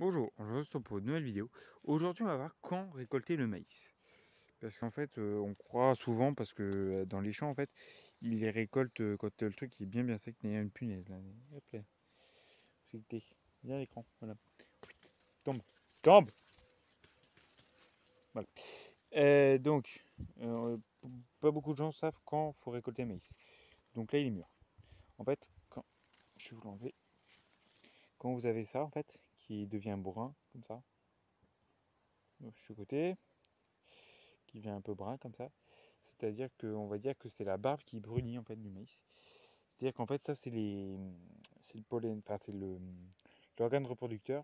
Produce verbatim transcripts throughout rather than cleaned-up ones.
Bonjour, je vous retrouve pour une nouvelle vidéo. Aujourd'hui, on va voir quand récolter le maïs. Parce qu'en fait, euh, on croit souvent, parce que euh, dans les champs, en fait, ils les récoltent euh, quand euh, le truc est bien bien sec. Il y a une punaise là. Hop là. Fixé. Viens à l'écran. Voilà. Tombe. Tombe. Voilà. Euh, donc, euh, pas beaucoup de gens savent quand faut récolter le maïs. Donc là, il est mûr. En fait, quand je vais vous l'enlever. Quand vous avez ça, en fait, qui devient brun comme ça, donc, je suis côté. Qui devient un peu brun comme ça. C'est-à-dire qu'on va dire que c'est la barbe qui brunit en fait du maïs. C'est-à-dire qu'en fait ça c'est les, c'est le pollen, enfin c'est le l'organe reproducteur.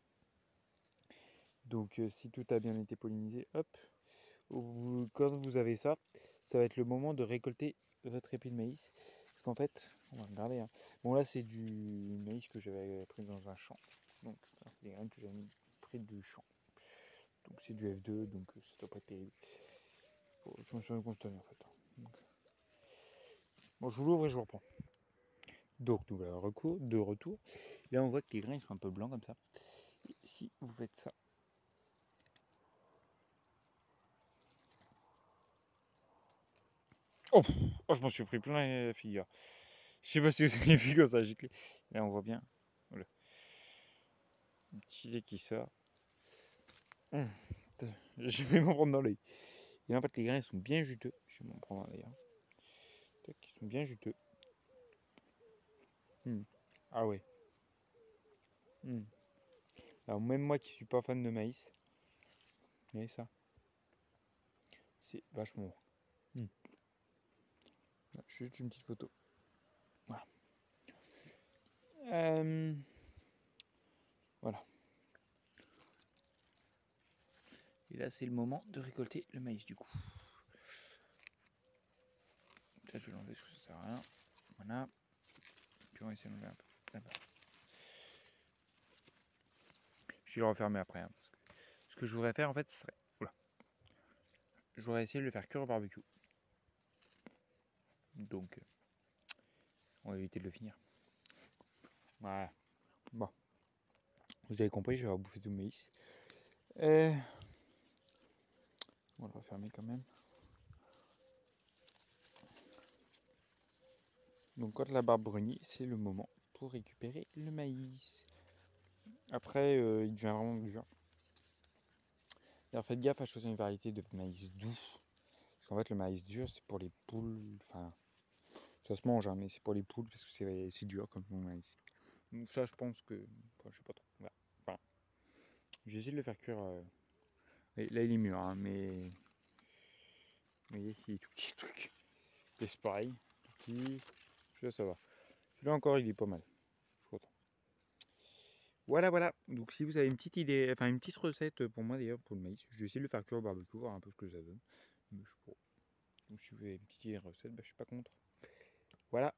Donc euh, si tout a bien été pollinisé, hop, vous, quand vous avez ça, ça va être le moment de récolter votre épi de maïs. Parce qu'en fait, on va regarder. Hein. Bon là c'est du maïs que j'avais pris dans un champ. Donc c'est des graines que j'avais mis près du champ. Donc c'est du F deux, donc ça doit pas être terrible. Bon, je me suis rendu compte en fait. Donc, bon, je vous l'ouvre et je vous reprends. Donc, nous voilà recours, de retour. Là, on voit que les grains ils sont un peu blancs comme ça. Et si vous faites ça, oh, oh je m'en suis pris plein la figure. Je sais pas si vous avez vu comme ça, j'ai clé. Là, on voit bien. Voilà. Un petit lait qui sort. Hum, je vais m'en prendre dans l'œil. Et en fait, les grains ils sont bien juteux. Je vais m'en prendre un d'ailleurs. Ils sont bien juteux. Hum. Ah ouais. Hum. Alors, même moi qui suis pas fan de maïs, vous voyez ça, c'est vachement bon. Hum. Juste une petite photo. Voilà. Euh, voilà. Et là, c'est le moment de récolter le maïs du coup. Ça, je vais l'enlever parce que ça sert à rien. Voilà. Puis on va essayer d'enlever un peu. Là-bas. Je vais le refermer après. Hein, parce que ce que je voudrais faire, en fait, ce serait. Oula. Je voudrais essayer de le faire cuire au barbecue. Donc, on va éviter de le finir. Voilà. Bon. Vous avez compris, je vais avoir bouffé tout le maïs. Et... on va le refermer quand même. Donc, quand la barbe brunit, c'est le moment pour récupérer le maïs. Après, euh, il devient vraiment dur. Alors, faites gaffe à choisir une variété de maïs doux. Parce qu'en fait, le maïs dur, c'est pour les poules. Enfin, ça se mange, hein, mais c'est pour les poules parce que c'est, c'est dur comme le maïs. Donc, ça, je pense que. Enfin, je sais pas trop. Voilà. Enfin, j'ai essayé de le faire cuire. Euh... Là, il est mûr, hein, mais. Vous voyez, il est tout petit, le truc. Et c'est pareil. Tout petit. Celui-là, ça va. Celui-là encore, il est pas mal. Je suis content. Voilà, voilà. Donc, si vous avez une petite idée, enfin, une petite recette pour moi d'ailleurs, pour le maïs, je vais essayer de le faire cuire au barbecue, voir un peu ce que ça donne. Mais je sais pas. Donc, si vous avez une petite idée de recette, bah, je suis pas contre. Voilà.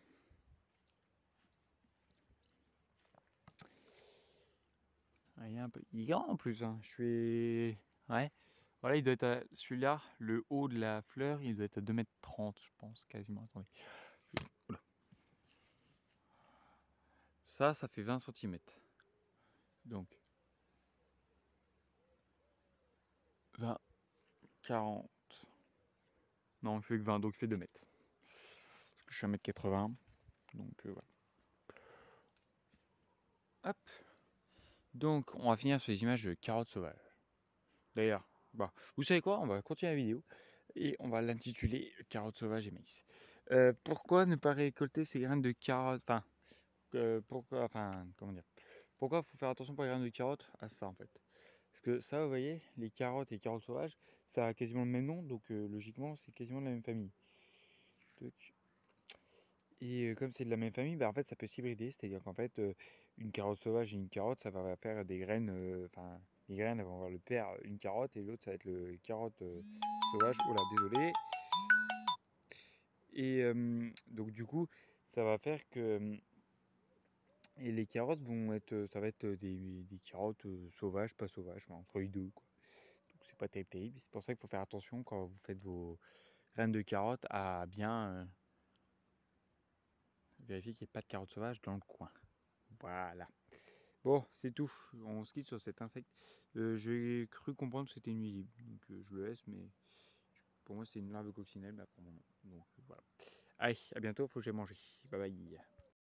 Ah, il est un peu. Il est grand en plus. Hein. Je suis. Ouais. Voilà, il doit être à. Celui-là, le haut de la fleur, il doit être à deux mètres trente, je pense, quasiment. Attendez. Oula. Ça, ça fait vingt centimètres. Donc. vingt, quarante. Non, il fait que vingt, donc il fait deux mètres. Parce que je suis à un mètre quatre-vingts. Donc euh, voilà. Hop. Donc, on va finir sur les images de carottes sauvages. D'ailleurs, bah, vous savez quoi? On va continuer la vidéo et on va l'intituler carottes sauvages et maïs. Euh, pourquoi ne pas récolter ces graines de carottes? Enfin, euh, pourquoi, enfin, comment dire? Pourquoi il faut faire attention pour les graines de carottes? À ça en fait. Parce que ça, vous voyez, les carottes et les carottes sauvages, ça a quasiment le même nom, donc euh, logiquement, c'est quasiment de la même famille. Donc, et euh, comme c'est de la même famille, bah, en fait, ça peut s'hybrider. C'est-à-dire qu'en fait, euh, une carotte sauvage et une carotte, ça va faire des graines. euh, Enfin, les graines elles vont avoir le père, une carotte, et l'autre, ça va être le carotte euh, sauvage. Oh là, désolé. Et euh, donc, du coup, ça va faire que. euh, Et les carottes vont être. euh, Ça va être des, des carottes euh, sauvages, pas sauvages, enfin, entre les deux, quoi. Donc, c'est pas terrible, terrible. C'est pour ça qu'il faut faire attention quand vous faites vos graines de carottes à bien euh, vérifier qu'il n'y ait pas de carottes sauvages dans le coin. Voilà. Bon, c'est tout. On se quitte sur cet insecte. Euh, J'ai cru comprendre que c'était nuisible. Donc euh, je le laisse, mais pour moi, c'est une larve coccinelle, bah, pour mon nom. Donc voilà. Allez, à bientôt, faut que j'aille manger. Bye bye.